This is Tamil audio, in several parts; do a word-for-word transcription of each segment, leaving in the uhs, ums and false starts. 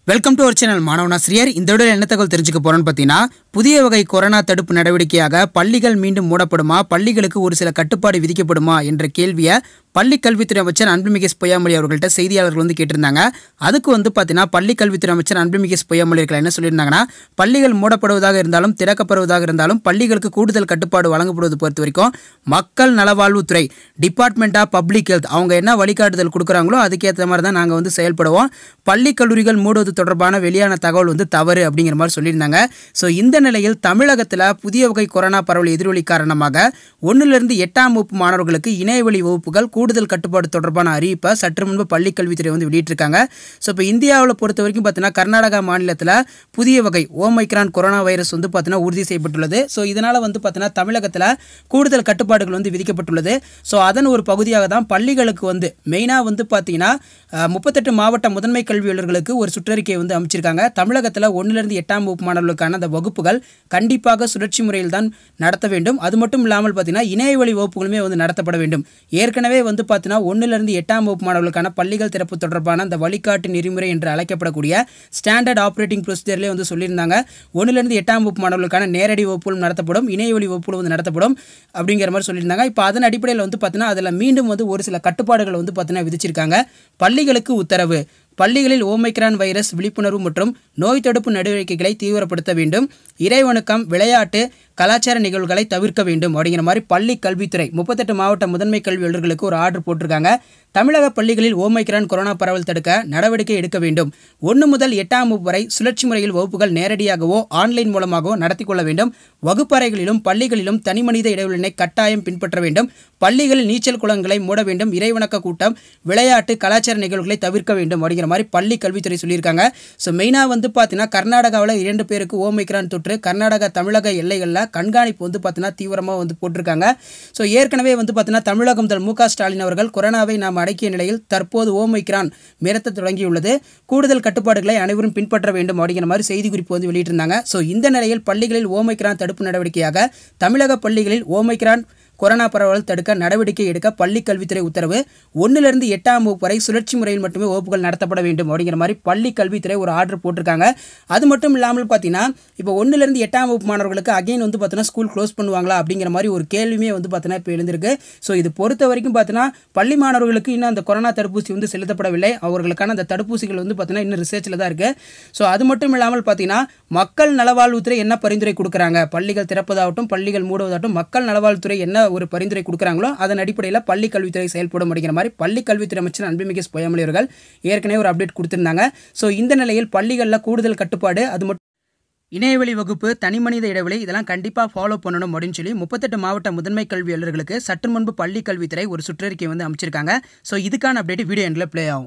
வெல்கம் டு அவர் சேனல் மாணவனாசிரியர். இந்த வீடியோவில் என்ன தகவல் தெரிஞ்சுக்க போறோம்னு பார்த்தீங்கன்னா, புதிய வகை கொரோனா தடுப்பு நடவடிக்கையாக பள்ளிகள் மீண்டும் மூடப்படுமா, பள்ளிகளுக்கு ஒரு சில கட்டுப்பாடு விதிக்கப்படுமா என்ற கேள்வியை பள்ளி கல்வித்துறை அமைச்சர் அன்புமிகு பொய்யாமொழி அவர்கள்ட்ட செய்தியாளர்கள் வந்து கேட்டிருந்தாங்க. அதுக்கு வந்து பார்த்தீங்கன்னா பள்ளி கல்வித்துறை அமைச்சர் அன்புமிகு பொய்யாமொழி அவர்கள் என்ன சொல்லியிருந்தாங்கன்னா, பள்ளிகள் மூடப்படுவதாக இருந்தாலும் திறக்கப்படுவதாக இருந்தாலும் பள்ளிகளுக்கு கூடுதல் கட்டுப்பாடு வழங்கப்படுவது பொறுத்த வரைக்கும் மக்கள் நலவாழ்வுத்துறை டிபார்ட்மெண்ட் ஆஃப் பப்ளிக் ஹெல்த் அவங்க என்ன வழிகாட்டுதல் கொடுக்குறாங்களோ அதுக்கேற்ற மாதிரி தான் நாங்கள் வந்து செயல்படுவோம். பள்ளி கல்லூரிகள் மூடுவது தொடர்பான வெளியான தகவல் வந்து தவறு அப்படிங்கிற மாதிரி சொல்லியிருந்தாங்க. ஸோ இந்த நிலையில் தமிழகத்தில் புதிய வகை கொரோனா பரவல் எதிரொலி காரணமாக ஒன்றிலிருந்து எட்டாம் வகுப்பு மாணவர்களுக்கு இணையவழி வகுப்புகள் கூடுதல் கட்டுப்பாடு தொடர்பான அறிவிப்பை சற்று முன்பு பள்ளிக் கல்வித்துறை வந்து வெளியிட்டிருக்காங்க. ஸோ இப்போ இந்தியாவில் பொறுத்த வரைக்கும் பார்த்தீங்கன்னா கர்நாடகா மாநிலத்தில் புதிய வகை ஓமைக்ரான் கொரோனா வைரஸ் வந்து பார்த்தீங்கன்னா உறுதி செய்யப்பட்டுள்ளது. ஸோ இதனால் வந்து பார்த்தீங்கன்னா தமிழகத்தில் கூடுதல் கட்டுப்பாடுகள் வந்து விதிக்கப்பட்டுள்ளது. ஸோ அதன் ஒரு பகுதியாக தான் பள்ளிகளுக்கு வந்து மெயினாக வந்து பார்த்தீங்கன்னா முப்பத்தெட்டு மாவட்ட முதன்மை கல்வியாளர்களுக்கு ஒரு சுற்றறிக்கை வந்து அமைச்சிருக்காங்க. தமிழகத்தில் ஒன்றிலிருந்து எட்டாம் வகுப்பு மாணவர்களுக்கான அந்த வகுப்புகள் கண்டிப்பாக சுழற்சி முறையில் தான் நடத்த வேண்டும். அது மட்டும் இல்லாமல் பார்த்தீங்கன்னா இணையவழி வகுப்புகளுமே வந்து நடத்தப்பட வேண்டும். ஏற்கனவே வந்து பார்த்தீங்கன்னா ஒன்றிலிருந்து எட்டாம் வகுப்பு மாணவர்களுக்கான பள்ளிகள் திறப்பு தொடர்பான அந்த வழிகாட்டு நெறிமுறை என்று அழைக்கப்படக்கூடிய ஸ்டாண்டர்ட் ஆப்ரேட்டிங் ப்ரொசீஜர்லேயே வந்து சொல்லியிருந்தாங்க. ஒன்றிலிருந்து எட்டாம் வகுப்பு மாணவர்களுக்கான நேரடி வகுப்புகளும் நடத்தப்படும், இணையவழி வகுப்புகளும் வந்து நடத்தப்படும் அப்படிங்கிற மாதிரி சொல்லியிருந்தாங்க. இப்போ அதன் அடிப்படையில் வந்து பார்த்தீங்கன்னா அதில் மீண்டும் வந்து ஒரு சில கட்டுப்பாடுகள் வந்து பார்த்தீங்கன்னா விதிச்சிருக்காங்க. பள்ளிகளுக்கு உத்தரவு: பள்ளிகளில் ஓமைக்ரான் வைரஸ் விழிப்புணர்வு மற்றும் நோய் தடுப்பு நடவடிக்கைகளை தீவிரப்படுத்த வேண்டும். இறைவணக்கம், விளையாட்டு, கலாச்சார நிகழ்வுகளை தவிர்க்க வேண்டும் அப்படிங்கிற மாதிரி பள்ளி கல்வித்துறை முப்பத்தெட்டு மாவட்ட முதன்மை கல்வி அலுவலர்களுக்கு ஒரு ஆர்டர் போட்டிருக்காங்க. தமிழக பள்ளிகளில் ஓமைக்ரான் கொரோனா பரவல் தடுக்க நடவடிக்கை எடுக்க வேண்டும். ஒன்று முதல் எட்டாம் வகுப்பு வரை சுழற்சி முறையில் வகுப்புகள் நேரடியாகவோ ஆன்லைன் மூலமாகவோ நடத்தி கொள்ள வேண்டும். வகுப்பறைகளிலும் பள்ளிகளிலும் தனிமனித இடைவெளியினை கட்டாயம் பின்பற்ற வேண்டும். பள்ளிகளில் நீச்சல் குளங்களை மூட வேண்டும். இறைவணக்க கூட்டம், விளையாட்டு, கலாச்சார நிகழ்வுகளை தவிர்க்க வேண்டும் அப்படிங்கிற மாதிரி பள்ளி கல்வித்துறை சொல்லியிருக்காங்க. ஸோ மெயினாக வந்து பார்த்தீங்கன்னா கர்நாடகாவில் இரண்டு பேருக்கு ஓமைக்ரான் தொற்று கர்நாடகா தமிழக எல்லைகளில் கண்காணிப்பு வந்து பார்த்தீங்கன்னா தீவிரமாக வந்து போட்டிருக்காங்க. ஸோ ஏற்கனவே வந்து பார்த்தீங்கன்னா தமிழகம் முதல் மு க ஸ்டாலின் அவர்கள் கொரோனாவை நாம் அடக்கிய நிலையில் தற்போது ஓமைக்ரான் மிரட்ட தொடங்கியுள்ளது. கூடுதல் கட்டுப்பாடுகளை அனைவரும் பின்பற்ற வேண்டும் அப்படிங்கிற மாதிரி செய்தி குறிப்பு வந்து வெளியிட்டிருந்தாங்க. ஸோ இந்த நிலையில் பள்ளிகளில் ஓமைக்ரான் தடுப்பு நடவடிக்கையாக தமிழக பள்ளிகளில் ஓமைக்ரான் கொரோனா பரவல் தடுக்க நடவடிக்கை எடுக்க பள்ளி கல்வித்துறை உத்தரவு. ஒன்றிலிருந்து எட்டாம் வகுப்பு வரை சுழற்சி முறையில் மட்டுமே வகுப்புகள் நடத்தப்பட வேண்டும் அப்படிங்கிற மாதிரி பள்ளி கல்வித்துறை ஒரு ஆர்டர் போட்டிருக்காங்க. அது மட்டும் இல்லாமல் பார்த்தீங்கன்னா இப்போ ஒன்றிலிருந்து எட்டாம் வகுப்பு மாணவர்களுக்கு அகைன் வந்து பார்த்தீங்கன்னா ஸ்கூல் க்ளோஸ் பண்ணுவாங்களா அப்படிங்கிற மாதிரி ஒரு கேள்வியுமே வந்து பார்த்தீங்கன்னா இப்போ எழுந்திருக்கு. ஸோ இது பொறுத்த வரைக்கும் பார்த்தீங்கன்னா பள்ளி மாணவர்களுக்கு இன்னும் அந்த கொரோனா தடுப்பூசி வந்து செலுத்தப்படவில்லை. அவர்களுக்கான அந்த தடுப்பூசிகள் வந்து பார்த்தீங்கன்னா இன்னும் ரிசர்ச்சில் தான் இருக்குது. ஸோ அது மட்டும் இல்லாமல் பார்த்தீங்கன்னா மக்கள் நலவாழ்வுத்துறை என்ன பரிந்துரை கொடுக்குறாங்க, பள்ளிகள் திறப்பதாகட்டும் பள்ளிகள் மூடுவதாகட்டும் மக்கள் நலவாழ்வுத்துறை என்ன ஒரு பரிந்துரை கொடுக்குறாங்களோ அதன் அடிப்படையில் பள்ளி கல்வித்துறை செயல்படும் அப்படிங்கிற மாதிரி பள்ளி கல்வித்துறை அமைச்சர் அன்புமிகு பொய்யாமொழி அவர்கள் ஏற்கனவே ஒரு அப்டேட் கொடுத்திருந்தாங்க. ஸோ இந்த நிலையில் பள்ளிகளில் கூடுதல் கட்டுப்பாடு, அது மட்டும் இணையவழி வகுப்பு, தனிமனித இடைவெளி இதெல்லாம் கண்டிப்பாக ஃபாலோ பண்ணணும் அப்படின்னு சொல்லி முப்பத்தெட்டு மாவட்ட முதன்மை கல்வி அலுவலர்களுக்கு சற்று முன்பு பள்ளி கல்வித்துறை ஒரு சுற்றறிக்கை வந்து அமைச்சிருக்காங்க. ஸோ இதுக்கான அப்டேட் வீடியோ எண்டில் ப்ளே ஆகும்.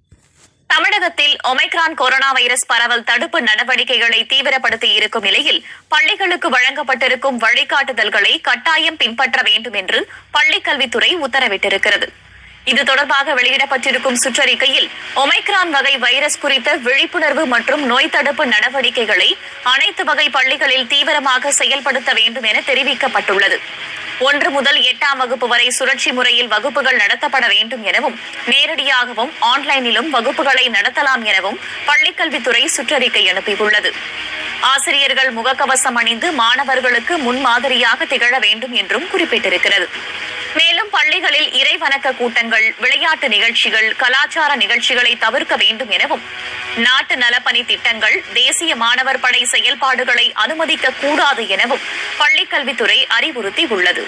தமிழகத்தில் ஒமைக்ரான் கொரோனா வைரஸ் பரவல் தடுப்பு நடவடிக்கைகளை தீவிரப்படுத்தி இருக்கும் நிலையில் பள்ளிகளுக்கு வழங்கப்பட்டிருக்கும் வழிகாட்டுதல்களை கட்டாயம் பின்பற்ற வேண்டும் என்று பள்ளிக் கல்வித்துறை உத்தரவிட்டிருக்கிறது. இது தொடர்பாக வெளியிடப்பட்டிருக்கும் சுற்றறிக்கையில் ஒமைக்ரான் வகை வைரஸ் குறித்த விழிப்புணர்வு மற்றும் நோய் தடுப்பு நடவடிக்கைகளை அனைத்து வகை பள்ளிகளில் தீவிரமாக செயல்படுத்த வேண்டும் என தெரிவிக்கப்பட்டுள்ளது. ஒன்று முதல் எட்டாம் வகுப்பு வரை சுழற்சி முறையில் வகுப்புகள் நடத்தப்பட வேண்டும் எனவும் நேரடியாகவும் ஆன்லைனிலும் வகுப்புகளை நடத்தலாம் எனவும் பள்ளிக்கல்வித்துறை சுற்றறிக்கை அனுப்பியுள்ளது. ஆசிரியர்கள் முகக்கவசம் அணிந்து மாணவர்களுக்கு முன்மாதிரியாக திகழ வேண்டும் என்றும் குறிப்பிட்டிருக்கிறது. மேலும் பள்ளிகளில் இறைவணக்க கூட்டங்கள், விளையாட்டு நிகழ்ச்சிகள், கலாச்சார நிகழ்ச்சிகளை தவிர்க்க வேண்டும் எனவும் நாட்டு நலப்பணி திட்டங்கள், தேசிய மாணவர் படை செயல்பாடுகளை அனுமதிக்க கூடாது எனவும் பள்ளிக்கல்வித்துறை அறிவுறுத்தி உள்ளது.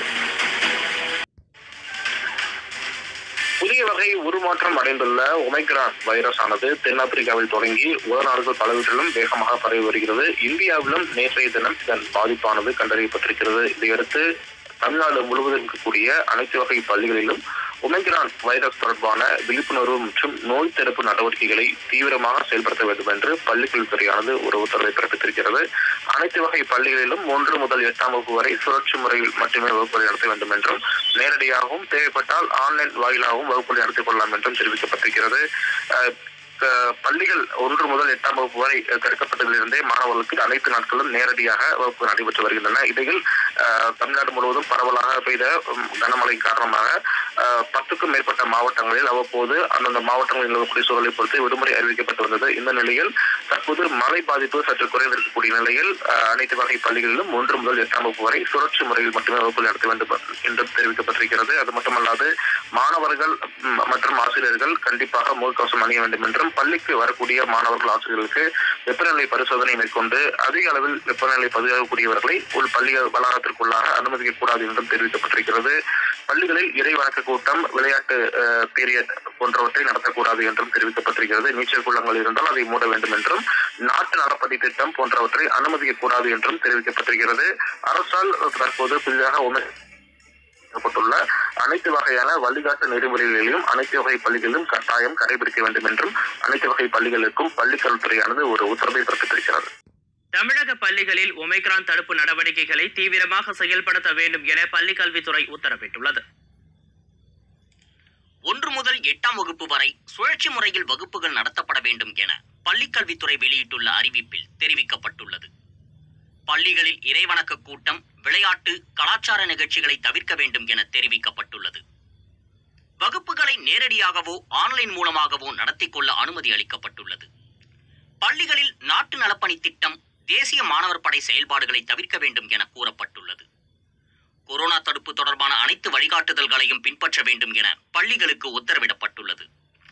புதிய வகை உருமாற்றம் அடைந்துள்ள ஒமைக்ரான் வைரஸ் ஆனது தென்னாப்பிரிக்காவில் தொடங்கி உலக நாடுகள் பலவற்றிலும் வேகமாக பரவி வருகிறது. இந்தியாவிலும் நேற்றைய தினம் இதன் பாதிப்பானது கண்டறியப்பட்டிருக்கிறது. இதையடுத்து தமிழ்நாடு முழுவதும் இருக்கக்கூடிய அனைத்து வகை பள்ளிகளிலும் ஒமைக்ரான் வைரஸ் தொடர்பான விழிப்புணர்வு மற்றும் நோய் தடுப்பு நடவடிக்கைகளை தீவிரமாக செயல்படுத்த வேண்டும் என்று பள்ளிக்கல்வித்துறையானது ஒரு உத்தரவை பிறப்பித்திருக்கிறது. அனைத்து வகை பள்ளிகளிலும் ஒன்று முதல் எட்டாம் வகுப்பு வரை சுழற்சி முறையில் மட்டுமே வகுப்புகளை நடத்த வேண்டும் என்றும் தேவைப்பட்டாலும் தேவைப்பட்டால் ஆன்லைன் வாயிலாகவும் வகுப்புகளை நடத்திக் கொள்ளலாம் என்றும் தெரிவிக்கப்பட்டிருக்கிறது. பள்ளிகள் ஒன்று முதல் எட்டாம் வகுப்பு வரை திறக்கப்பட்டதிலிருந்தே மாணவர்களுக்கு அனைத்து நாட்களும் நேரடியாக வகுப்பு நடைபெற்று வருகின்றன. இடையில் தமிழ்நாடு முழுவதும் பரவலாக பெய்த கனமழை காரணமாக பத்துக்கும் மேற்பட்ட மாவட்டங்களில் அவ்வப்போது அந்தந்த மாவட்டங்களில் நிலவக்கூடிய சூழலை பொறுத்து விடுமுறை அறிவிக்கப்பட்டு வந்தது. இந்த நிலையில் தற்போது மழை பாதிப்பு சற்று குறைந்திருக்கக்கூடிய நிலையில் அனைத்து வகை பள்ளிகளிலும் ஒன்று முதல் எட்டாம் வகுப்பு வரை சுழற்சி முறையில் மட்டுமே வகுப்பு நடத்த வேண்டும் என்று தெரிவிக்கப்பட்டிருக்கிறது. அது மட்டுமல்லாது மாணவர்கள் மற்றும் ஆசிரியர்கள் கண்டிப்பாக முகக்கவசம் அணிய வேண்டும் என்றும், பள்ளிக்கு வரக்கூடிய மாணவர்கள் ஆசிரியர்களுக்கு வெப்பநிலை பரிசோதனை மேற்கொண்டு அதிக அளவில் வெப்பநிலை பதிவாகக்கூடியவர்களை உள் பள்ளி வளாகத்திற்குள்ளாக அனுமதிக்க கூடாது என்றும் தெரிவிக்கப்பட்டிருக்கிறது. பள்ளிகளில் இறை வணக்க கூட்டம், விளையாட்டு பீரியட் போன்றவற்றை நடத்தக்கூடாது என்றும் தெரிவிக்கப்பட்டிருக்கிறது. நீச்சல் குளங்கள் இருந்தால் அதை மூட வேண்டும் என்றும், நாட்டு நலப்பணி திட்டம் போன்றவற்றை அனுமதிக்க கூடாது என்றும் தெரிவிக்கப்பட்டிருக்கிறது. அரசால் தற்போது புதிதாக உள்ள அனைத்து வகையான வழிகாட்டு நெறிமுறைகளிலும் அனைத்து வகை பள்ளிகளிலும் கட்டாயம் கடைபிடிக்க வேண்டும் என்றும் அனைத்து வகை பள்ளிகளுக்கும் பள்ளிக்கல்வித்துறையானது ஒரு உத்தரவை பிறப்பித்திருக்கிறது. தமிழக பள்ளிகளில் ஒமைக்ரான் தடுப்பு நடவடிக்கைகளை தீவிரமாக செயல்படுத்த வேண்டும் என பள்ளிக்கல்வித்துறை உத்தரவிட்டுள்ளது. ஒன்று முதல் எட்டாம் வகுப்பு வரை சுழற்சி முறையில் வகுப்புகள் நடத்தப்பட வேண்டும் என பள்ளிக்கல்வித்துறை வெளியிட்டுள்ள அறிவிப்பில் தெரிவிக்கப்பட்டுள்ளது. பள்ளிகளில் இறைவணக்க கூட்டம், விளையாட்டு, கலாச்சார நிகழ்ச்சிகளை தவிர்க்க வேண்டும் என தெரிவிக்கப்பட்டுள்ளது. வகுப்புகளை நேரடியாகவோ ஆன்லைன் மூலமாகவோ நடத்தி கொள்ள அனுமதி அளிக்கப்பட்டுள்ளது. பள்ளிகளில் நாட்டு நலப்பணி திட்டம், தேசிய மாணவர் படை செயல்பாடுகளை தவிர்க்க வேண்டும் என கூறப்பட்டுள்ளது. கொரோனா தடுப்பு தொடர்பான அனைத்து வழிகாட்டுதல்களையும் பின்பற்ற வேண்டும் என பள்ளிகளுக்கு உத்தரவிடப்பட்டுள்ளது.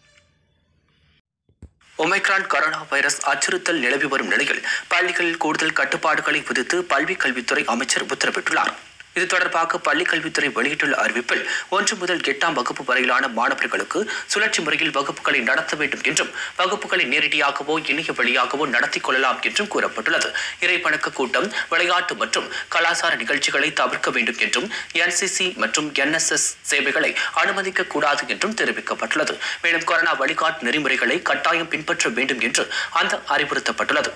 ஒமைக்ரான் கொரோனா வைரஸ் அச்சுறுத்தல் நிலவி வரும் நிலையில் பள்ளிகளில் கூடுதல் கட்டுப்பாடுகளை விதித்து பள்ளிக் கல்வித்துறை அமைச்சர் உத்தரவிட்டுள்ளார். இது தொடர்பாக பள்ளிக் கல்வித்துறை வெளியிட்டுள்ள அறிவிப்பில் ஒன்று முதல் எட்டாம் வகுப்பு வரையிலான மாணவர்களுக்கு சுழற்சி முறையில் வகுப்புகளை நடத்த வேண்டும் என்றும், வகுப்புகளை நேரடியாகவோ இணைய வழியாகவோ நடத்திக் கொள்ளலாம் என்றும் கூறப்பட்டுள்ளது. இறைவணக்க கூட்டம், விளையாட்டு மற்றும் கலாச்சார நிகழ்ச்சிகளை தவிர்க்க வேண்டும் என்றும், என்சிசி மற்றும் என்எஸ்எஸ் சேவைகளை அனுமதிக்க கூடாது என்றும் தெரிவிக்கப்பட்டுள்ளது. மேலும் கொரோனா வழிகாட்டு நெறிமுறைகளை கட்டாயம் பின்பற்ற வேண்டும் என்று அந்த அறிவுறுத்தப்பட்டுள்ளது.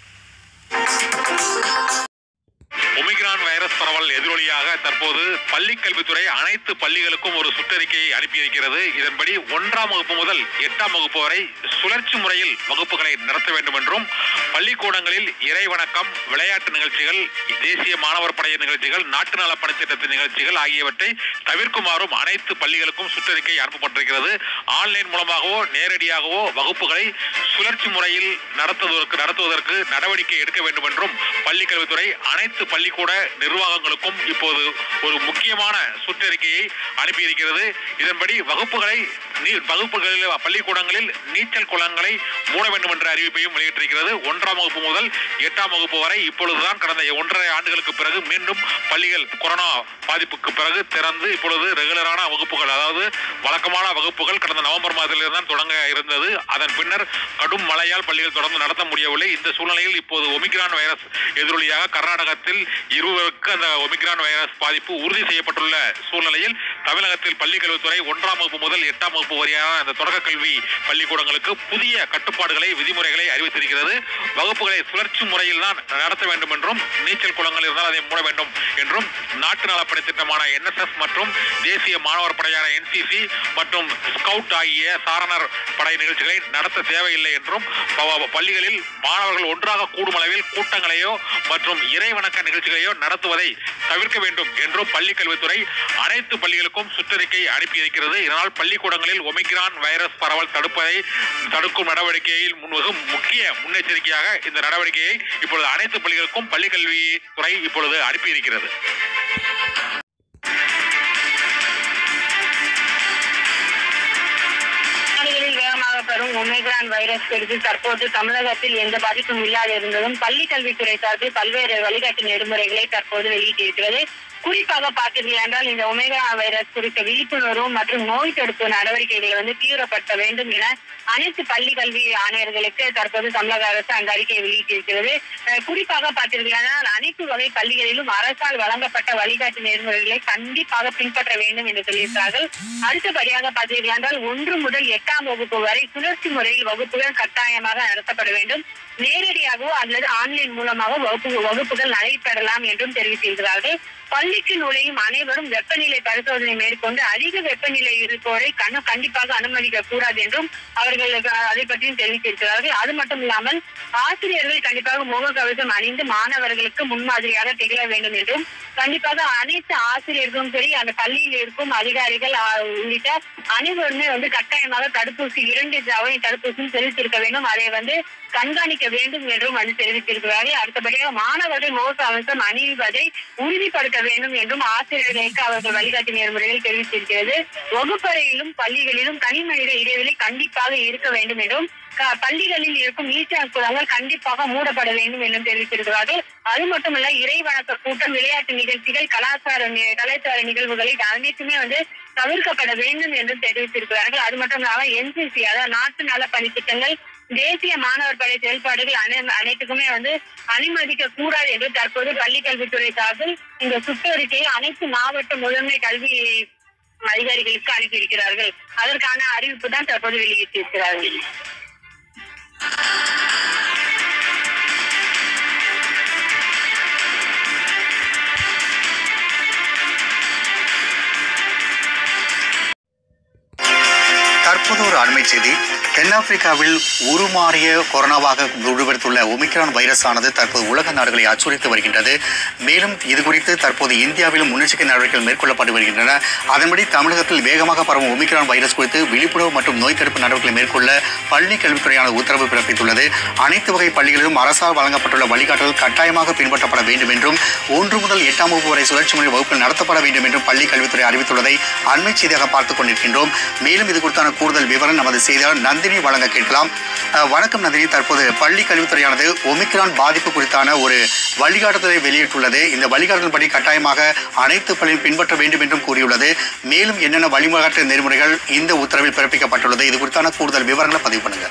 ஒமிக்ரான் வைரஸ் பரவல் எதிரொலியாக தற்போது பள்ளி கல்வித்துறை அனைத்து பள்ளிகளுக்கும் ஒரு சுற்றறிக்கையை அனுப்பியிருக்கிறது. இதன்படி ஒன்றாம் வகுப்பு முதல் எட்டாம் வகுப்பு வரை சுழற்சி முறையில் வகுப்புகளை நடத்த வேண்டும் என்றும், பள்ளிக்கூடங்களில் இறை வணக்கம், விளையாட்டு நிகழ்ச்சிகள், தேசிய மாணவர் படை நிகழ்ச்சிகள், நாட்டு நல பணித்திட்டத்தின் நிகழ்ச்சிகள் ஆகியவற்றை தவிர்க்குமாறும் அனைத்து பள்ளிகளுக்கும் சுற்றறிக்கை அனுப்பப்பட்டிருக்கிறது. ஆன்லைன் மூலமாகவோ நேரடியாகவோ வகுப்புகளை சுழற்சி முறையில் நடத்துவதற்கு நடத்துவதற்கு நடவடிக்கை எடுக்க வேண்டும் என்றும் பள்ளி கல்வித்துறை அனைத்து பள்ளிக்கூட நிர்வாகங்களுக்கும் இப்போது ஒரு முக்கியமான சுற்றறிக்கையை அனுப்பியிருக்கிறது. இதன்படி வகுப்புகளை வகுப்புகளில் பள்ளிக்கூடங்களில் நீச்சல் குளங்களை மூட வேண்டும் என்ற அறிவிப்பையும் வெளியிட்டிருக்கிறது. ஒன்றாம் வகுப்பு முதல் எட்டாம் வகுப்பு வரை இப்பொழுதுதான் கடந்த ஒன்றரை ஆண்டுகளுக்கு பிறகு மீண்டும் பள்ளிகள் கொரோனா பாதிப்புக்கு பிறகு திறந்து இப்பொழுது ரெகுலரான வகுப்புகள், அதாவது வழக்கமான வகுப்புகள் கடந்த நவம்பர் மாதத்திலிருந்து தான் தொடங்க இருந்தது. அதன் பின்னர் கடும் மழையால் பள்ளிகள் தொடர்ந்து நடத்த முடியவில்லை. இந்த சூழ்நிலையில் இப்போது ஒமிக்ரான் வைரஸ் எதிரொலியாக கர்நாடகத்தில் இருவருக்கு அந்த ஒமிக்ரான் வைரஸ் பாதிப்பு உறுதி செய்யப்பட்டுள்ள சூழ்நிலையில் தமிழகத்தில் பள்ளிக் கல்வித்துறை ஒன்றாம் வகுப்பு முதல் எட்டாம் வகுப்பு வரையான அந்த தொடக்க கல்வி பள்ளிக்கூடங்களுக்கு புதிய கட்டுப்பாடுகளை, விதிமுறைகளை அறிவித்திருக்கிறது. வகுப்புகளை சுழற்சி முறையில் தான் நடத்த வேண்டும் என்றும், நீச்சல் குளங்கள் இருந்தால் அதை மூட வேண்டும் என்றும், நாட்டு நலப்பணி திட்டமான என்எஸ்எஸ் மற்றும் தேசிய மாணவர் படையான என்சிசி மற்றும் ஸ்கவுட் ஆகிய சாரணர் படை நிகழ்ச்சிகளை நடத்த தேவையில்லை என்றும், பள்ளிகளில் மாணவர்கள் ஒன்றாக கூடும் அளவில் கூட்டங்களையோ மற்றும் இறை வணக்க நிகழ்ச்சிகளையோ நடத்துவதை தவிர்க்க வேண்டும் என்றும் பள்ளி கல்வித்துறை அனைத்து பள்ளிகளுக்கும் சுற்றறிக்கை அனுப்பியிருக்கிறது. இதனால் பள்ளிக்கூடங்களில் ஒமிக்ரான் வைரஸ் பரவல் தடுப்பதை தடுக்கும் நடவடிக்கையில் மிகவும் முக்கிய முன்னெச்சரிக்கையாக இந்த நடவடிக்கையை இப்பொழுது அனைத்து பள்ளிகளுக்கும் பள்ளி கல்வித்துறை இப்பொழுது அனுப்பியிருக்கிறது. வரும் ஒமிக்ரான் வைரஸ் குறித்து தற்போது தமிழகத்தில் எந்த பாதிப்பும் இல்லாத இருந்ததும் பள்ளி கல்வித்துறை சார்பில் பல்வேறு வழிகாட்டு நெறிமுறைகளை தற்போது வெளியிட்டிருக்கிறது. குறிப்பாக பார்த்தீர்கள் என்றால் இந்த ஒமிக்ரான் வைரஸ் குறித்த விழிப்புணர்வு மற்றும் நோய் தடுப்பு நடவடிக்கைகளை வந்து தீவிரப்படுத்த வேண்டும் என அனைத்து பள்ளி கல்வி ஆணையர்களுக்கு தற்போது தமிழக அரசு அந்த அறிக்கையை வெளியிட்டிருக்கிறது. குறிப்பாக பார்த்தீர்கள் என்றால் அனைத்து வகை பள்ளிகளிலும் அரசால் வழங்கப்பட்ட வழிகாட்டு நெறிமுறைகளை கண்டிப்பாக பின்பற்ற வேண்டும் என்று சொல்லியிருக்கிறார்கள். அடுத்தபடியாக பார்த்தீர்கள் என்றால் ஒன்று முதல் எட்டாம் வகுப்பு வரை சுழற்சி முறையில் வகுப்புகள் கட்டாயமாக நடத்தப்பட வேண்டும். நேரடியாகவோ அல்லது ஆன்லைன் மூலமாக வகுப்பு வகுப்புகள் நடைபெறலாம் என்றும் தெரிவித்திருக்கிறார்கள். பள்ளி பள்ளிக்கு நுழையும் அனைவரும் வெப்பநிலை பரிசோதனை மேற்கொண்டு அதிக வெப்பநிலை இருப்போரை கண்ணு கண்டிப்பாக அனுமதிக்க கூடாது என்றும் அவர்கள் அதை பற்றியும் தெரிவித்திருக்கிறார்கள். அது மட்டும் இல்லாமல் ஆசிரியர்கள் கண்டிப்பாக முகக்கவசம் அணிந்து மாணவர்களுக்கு முன்மாதிரியாக திகழ வேண்டும் என்றும் கண்டிப்பாக அனைத்து ஆசிரியர்களும் சரி அந்த பள்ளியில் இருக்கும் அதிகாரிகள் உள்ளிட்ட அனைவருமே வந்து கட்டாயமாக தடுப்பூசி இரண்டு ஜாவை தடுப்பூசியும் செலுத்தியிருக்க வேண்டும். அதை வந்து கண்காணிக்க வேண்டும் என்றும் வந்து தெரிவித்திருக்கிறார்கள். அடுத்தபடியாக மாணவர்கள் முகக்கவசம் அணிவதை உறுதிப்படுத்த வேண்டும் என்றும் ஆசிரியர்களுக்கு அவர்கள் வழிகாட்டு நெறிமுறைகள் தெரிவித்திருக்கிறது. வகுப்பறையிலும் பள்ளிகளிலும் தனி மனித இடைவெளி கண்டிப்பாக இருக்க வேண்டும் என்றும் பள்ளிகளில் இருக்கும் நீச்சல் குளங்கள் கண்டிப்பாக மூடப்பட வேண்டும் என்றும் தெரிவித்திருக்கிறார்கள். அது மட்டுமல்ல இறை வணக்க கூட்டம், விளையாட்டு நிகழ்ச்சிகள், கலாச்சார கலாச்சார நிகழ்வுகளை அனைத்துமே வந்து தவிர்க்கப்பட வேண்டும் என்றும் தெரிவித்திருக்கிறார்கள். அது மட்டும் இல்லாமல் என்சிசி அதாவது நாட்டு நல பணித்திட்டங்கள், தேசிய மாணவர் படை செயல்பாடுகள் அனைத்துக்குமே வந்து அனுமதிக்க கூடாது என்று தற்போது பள்ளி கல்வித்துறை சார்பில் இந்த சுற்றறிக்கையை அனைத்து மாவட்ட முதன்மை கல்வி அதிகாரிகளுக்கு அனுப்பியிருக்கிறார்கள். அதற்கான அறிவிப்பு தான் தற்போது வெளியிட்டிருக்கிறார்கள். தற்போது ஒரு அண்மை செய்தி. தென்னாப்பிரிக்காவில் உருமாறிய கொரோனாவாக உருவெடுத்துள்ள ஒமிக்ரான் வைரஸ் ஆனது தற்போது உலக நாடுகளை அச்சுறுத்தி வருகின்றது. மேலும் இதுகுறித்து தற்போது இந்தியாவிலும் முன்னெச்சரிக்கை நடவடிக்கைகள் மேற்கொள்ளப்பட்டு வருகின்றன. அதன்படி தமிழகத்தில் வேகமாக பரவும் ஒமிக்ரான் வைரஸ் குறித்து விழிப்புணர்வு மற்றும் நோய் தடுப்பு நடவடிக்கைகளை மேற்கொள்ள பள்ளி கல்வித்துறையான உத்தரவு பிறப்பித்துள்ளது. அனைத்து வகை பள்ளிகளிலும் அரசால் வழங்கப்பட்டுள்ள வழிகாட்டுதல் கட்டாயமாக பின்பற்றப்பட வேண்டும் என்றும் ஒன்று முதல் எட்டாம் வகுப்பு வரை சுழற்சி முறை வகுப்பில் நடத்தப்பட வேண்டும் என்றும் பள்ளி கல்வித்துறை அறிவித்துள்ளதை அண்மை செய்தியாக பார்த்துக் கொண்டிருக்கின்றோம். மேலும் இது குறித்தான கூடுதல் விவரம் நமது செய்தியாளர் நந்தினி வழங்க கேட்கலாம். வணக்கம் நந்தினி. தற்போது பள்ளி கல்வித்துறையானது ஒமிக்ரான் பாதிப்பு குறித்தான ஒரு வழிகாட்டுதலை வெளியிட்டுள்ளது. இந்த வழிகாட்டுதல்படி கட்டாயமாக அனைத்து பள்ளியும் பின்பற்ற வேண்டும் என்றும் கூறியுள்ளது. மேலும் என்னென்ன வழிகாட்டு நெறிமுறைகள் இந்த உத்தரவில் பிறப்பிக்கப்பட்டுள்ளது, இது குறித்தான கூடுதல் விவரங்களை பதிவு பண்ணுங்க.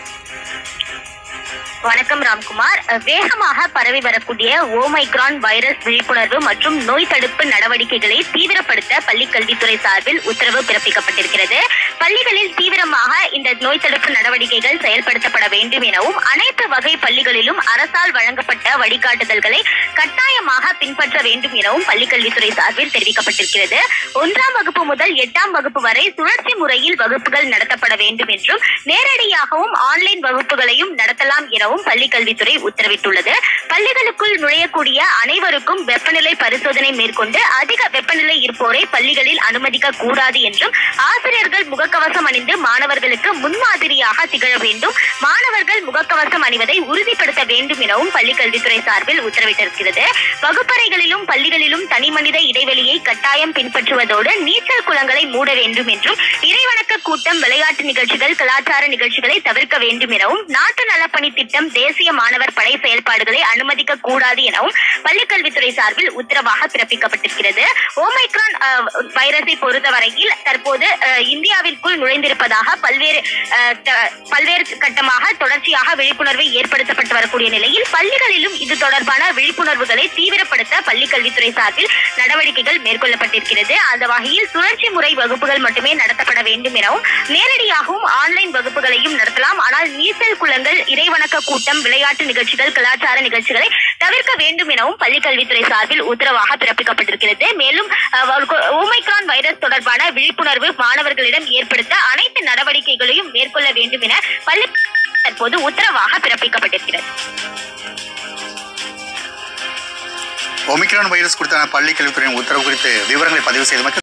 வணக்கம் ராம்குமார். வேகமாக பரவி வரக்கூடிய ஓமைக்ரான் வைரஸ் விழிப்புணர்வு மற்றும் நோய் தடுப்பு நடவடிக்கைகளை தீவிரப்படுத்த பள்ளி கல்வித்துறை சார்பில் உத்தரவு பிறப்பிக்கப்பட்டிருக்கிறது. பள்ளிகளில் தீவிரமாக இந்த நோய் தடுப்பு நடவடிக்கைகள் செயல்படுத்தப்பட வேண்டும் எனவும் அனைத்து வகை பள்ளிகளிலும் அரசால் வழங்கப்பட்ட வழிகாட்டுதல்களை கட்டாயமாக பின்பற்ற வேண்டும் எனவும் பள்ளி கல்வித்துறை சார்பில் தெரிவிக்கப்பட்டிருக்கிறது. ஒன்றாம் வகுப்பு முதல் எட்டாம் வகுப்பு வரை சுழற்சி முறையில் வகுப்புகள் நடத்தப்பட வேண்டும் என்றும் நேரடியாகவும் ஆன்லைன் வகுப்புகளையும் நடத்தலாம் எனவும் பள்ளி கல்வித்துறை உத்தரவிட்டுள்ளது. பள்ளிகளுக்குள் நுழையக்கூடிய அனைவருக்கும் வெப்பநிலை பரிசோதனை மேற்கொண்டு அதிக வெப்பநிலை இருப்போரை பள்ளிகளில் அனுமதிக்க கூடாது என்றும் ஆசிரியர்கள் முகக்கவசம் அணிந்து மாணவர்களுக்கு முன்மாதிரியாக திகழ வேண்டும், மாணவர்கள் முகக்கவசம் அணிவதை உறுதிப்படுத்த வேண்டும் எனவும் பள்ளி கல்வித்துறை சார்பில் உத்தரவிட்டிருக்கிறது. வகுப்பறைகளிலும் பள்ளிகளிலும் தனிமனித இடைவெளியை கட்டாயம் பின்பற்றுவதோடு நீச்சல் குளங்களை மூட வேண்டும் என்றும் இறைவணக்க கூட்டம், விளையாட்டு நிகழ்ச்சிகள், கலாச்சார நிகழ்ச்சிகளை தவிர்க்க வேண்டும் எனவும் நாட்டு நலப்பணி திட்டம், தேசிய மாணவர் படை செயல்பாடுகளை அனுமதிக்க கூடாது எனவும் பள்ளிக்கல்வித்துறை சார்பில் உத்தரவாக பிறப்பிக்கப்பட்டிருக்கிறது. ஓமைக்ரான் வைரஸை பொறுத்தவரையில் தற்போது இந்தியாவிற்குள் நுழைந்திருப்பதாக பல்வேறு பல்வேறு கட்டமாக தொடர்ச்சியாக விழிப்புணர்வை ஏற்படுத்தப்பட்டு வரக்கூடிய நிலையில் பள்ளிகளிலும் இது தொடர்பான விழிப்புணர்வுகளை தீவிரப்படுத்த பள்ளி கல்வித்துறை சார்பில் நடவடிக்கைகள் மேற்கொள்ளப்பட்டிருக்கிறது. அந்த வகையில் சுழற்சி முறை வகுப்புகள் மட்டுமே நடத்தப்பட வேண்டும் எனவும் நேரடியாகவும் ஆன்லைன் வகுப்புகளையும் நடத்தலாம், ஆனால் நீச்சல் குளங்கள், இறைவணக்க கூட்டம், விளையாட்டு நிகழ்ச்சிகள், கலாச்சார நிகழ்ச்சிகளை தவிர்க்க வேண்டும் எனவும் பள்ளி கல்வித்துறை சார்பில் உத்தரவாக பிறப்பிக்கப்பட்டிருக்கிறது. மேலும் ஓமைக்ரான் வைரஸ் தொடர்பான விழிப்புணர்வு மாணவர்களிடம் ஏற்படுத்த அனைத்து நடவடிக்கைகளையும் மேற்கொள்ள வேண்டும் என பள்ளி தற்போது உத்தரவாக பிறப்பிக்கப்பட்டிருக்கிறது. ஒமிக்ரான் வைரஸ் குறித்தான பள்ளி கல்வித்துறையின் உத்தரவு குறித்து விவரங்களை பதிவு செய்தமைக்கு